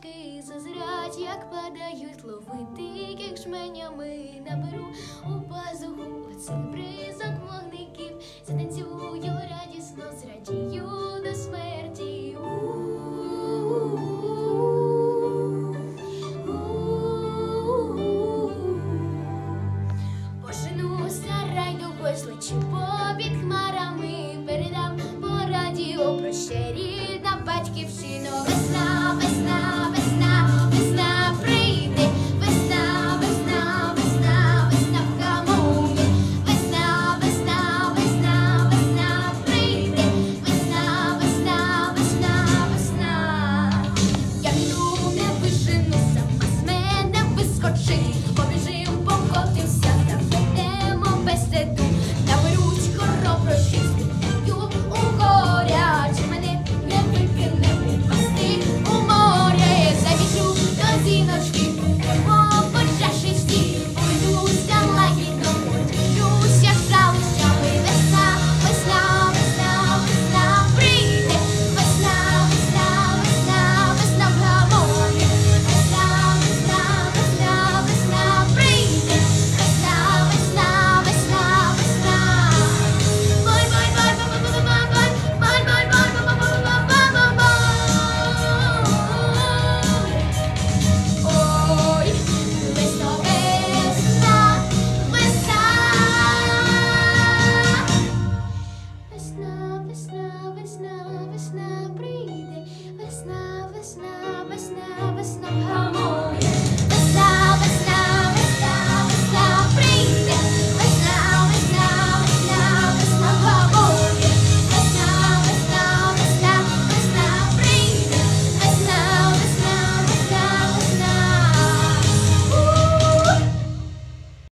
квіточки зазрять, як падають, ловити їх жменями наберу у пазуху оцей бризок вогників, затанцюю радісно, зрадію до смерті. Поженуся райдукою, злечу попід хмарами, передам по радіо прощай, рідна батьківщино. Весна, весна, весна, весна прийде, весна, весна, весна, весна в камуні. Весна, весна, весна, весна прийде, весна, весна, весна, весна. Я йду, не вижену, сама з мене вискочить, побіжим, покотимося та ведемо бесіду. Наберуть хороброщі, співаю у горя, чи мене не викине упасти у море. Забіжу до зіночки, будемо по чашечці, пойдуся лагідно, поділюся жалощами. Весна, весна, весна, весна прийде, весна, весна, весна, весна в гамоні. Весна, весна, весна, весна прийде, весна, весна, весна, весна. Бой, бой, бой, бой, бой, бой, бой, бой, бой, бой, бой, бой, бой, бой, бой, бой. Ой, весна, весна, весна. Весна, весна, весна, весна прийде, весна, весна, весна, весна в гамоні.